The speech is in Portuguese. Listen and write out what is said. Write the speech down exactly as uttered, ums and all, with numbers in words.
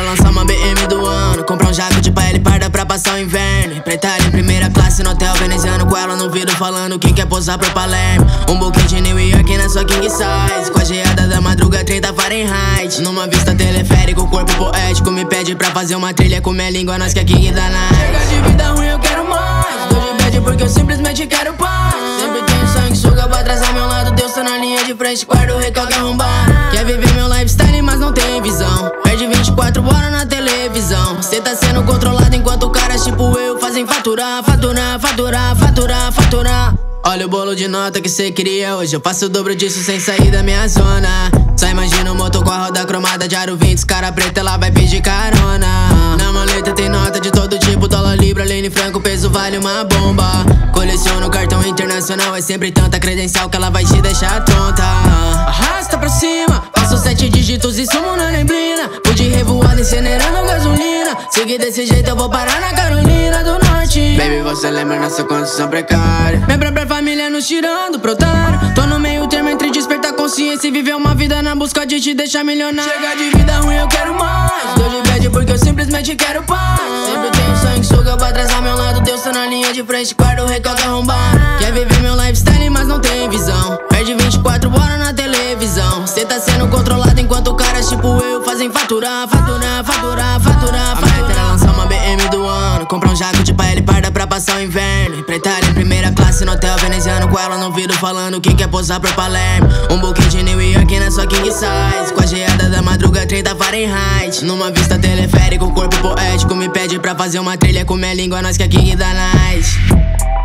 lançar uma B M do ano, comprar um jaco de pele parda pra passar o inverno. Empreitar em primeira classe no hotel veneziano, com ela no vidro falando quem quer posar pro Palermo. Um buquê de New York na sua king size, com a geada da madruga trinta Fahrenheit. Numa vista teleférico, corpo poético me pede pra fazer uma trilha com minha língua, nós que é king da night. Chega de vida ruim, eu quero mais. Tô de bad porque eu simplesmente quero paz. Sempre tenho sangue, suga pra trás ao meu lado. Deus tá na linha de frente, guarda o recalque arrombado. Quer viver meu lifestyle, mas não tem visão. Perde vinte e quatro horas na televisão. Cê tá sendo controlado enquanto caras tipo eu fazem faturar, faturar, faturar, faturar, faturar. Olha o bolo de nota que cê queria hoje, eu faço o dobro disso sem sair da minha zona. Só imagina um motor com a roda cromada de aro vinte, cara preta, ela vai pedir carona. Na maleta tem nota de todo tipo, dólar, libra, Lene Franco, peso vale uma bomba. Coleciono cartão internacional, é sempre tanta credencial que ela vai te deixar tonta. Arrasta pra cima, passo sete dígitos e sumo na neblina. Pude revoar incinerando gasolina. Segui desse jeito eu vou parar na Carolina do Norte. Baby, você lembra nossa condição precária, minha própria família nos tirando pro otário. Tô no meio termo entre despertar consciência e viver uma vida na busca de te deixar milionário. Chega de vida ruim, eu quero mais. Tô de bad porque eu simplesmente quero paz. Sempre tenho sangue, suga pra trás ao meu lado. Deus tá na linha de frente, guarda o recalque arrombado. Quer viver meu lifestyle, mas não tem visão. Perde vinte e quatro horas na televisão. Cê tá sendo controlado enquanto caras tipo eu fazem faturar, faturar, faturar, faturar, faturar. A meta era lançar uma B M do ano, comprar um jaco de pele parda pra passar o inverno. Empreitar em primeira classe no hotel veneziano, com ela no vidro falando quem quer posar pro Palermo. Um buquê de New York na sua king size, com a geada da madruga trinta Fahrenheit. Numa vista teleférico, corpo poético me pede pra fazer uma trilha com minha língua, nós que é king da night.